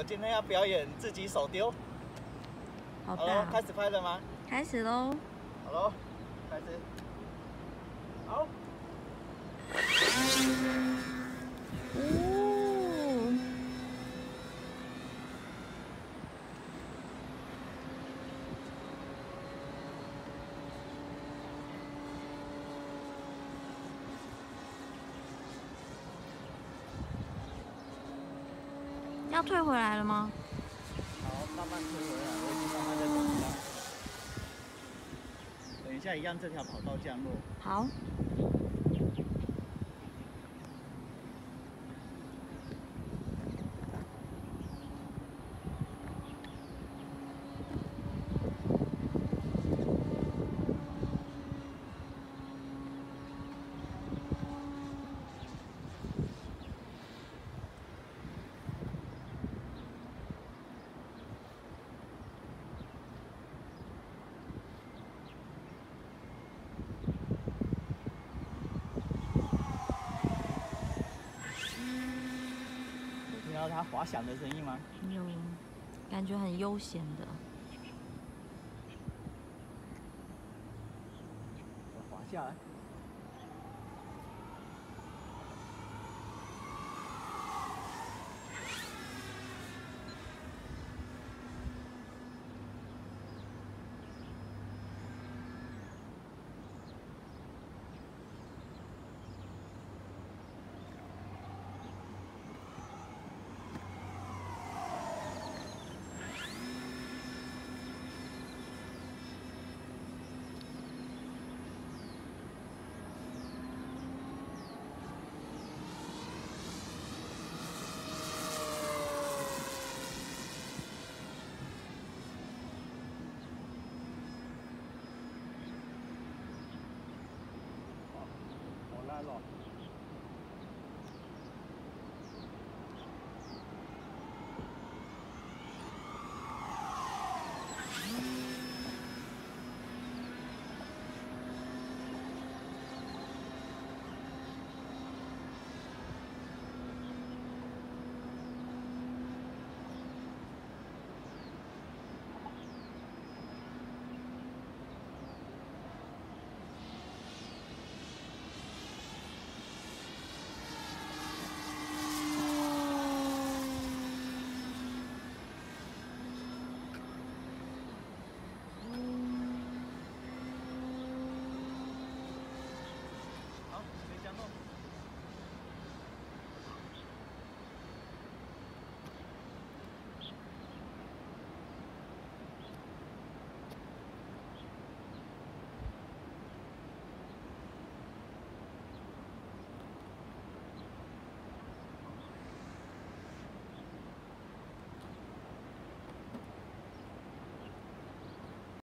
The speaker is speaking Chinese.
我今天要表演自己手丢。 好好了， 大！ 开始拍了吗？ 开始喽！ 好喽，开始。好。 哦，要退回来了吗？ 好，慢慢推回来，我已经慢慢在走了。等一下，一样这条跑道降落。 好。 有听到它滑响的声音吗？ 有，感觉很悠闲的。 我滑下来。